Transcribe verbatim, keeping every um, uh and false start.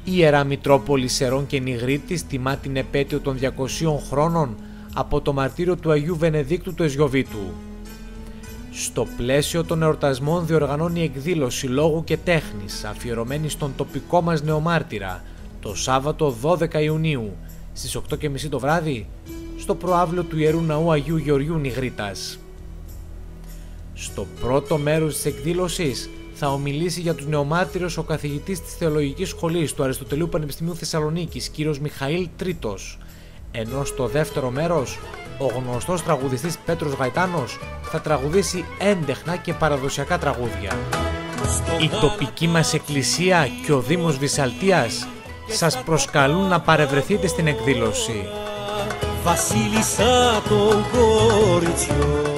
Η Ιερά Μητρόπολη Σερών και Νιγρίτης τιμά την επέτειο των διακοσίων χρόνων από το μαρτύριο του Αγίου Βενεδίκτου του Εσγιοβίτου. Στο πλαίσιο των εορτασμών διοργανώνει εκδήλωση λόγου και τέχνης αφιερωμένη στον τοπικό μας νεομάρτυρα το Σάββατο δώδεκα Ιουνίου στις οκτώ και μισή το βράδυ στο προαύλο του Ιερού Ναού Αγίου Γεωργίου Νιγρίτας. Στο πρώτο μέρος της εκδήλωσης θα ομιλήσει για τους νεομάρτυρες ο καθηγητής της Θεολογικής Σχολής του Αριστοτελείου Πανεπιστημίου Θεσσαλονίκης, κύριος Μιχαήλ Τρίτος, ενώ στο δεύτερο μέρος ο γνωστός τραγουδιστής Πέτρος Γαϊτάνος θα τραγουδήσει έντεχνα και παραδοσιακά τραγούδια. Η τοπική μας εκκλησία και ο Δήμος Βυσσαλτίας σας προσκαλούν να παρευρεθείτε στην εκδήλωση. Βασίλισσα των κοριτσιών.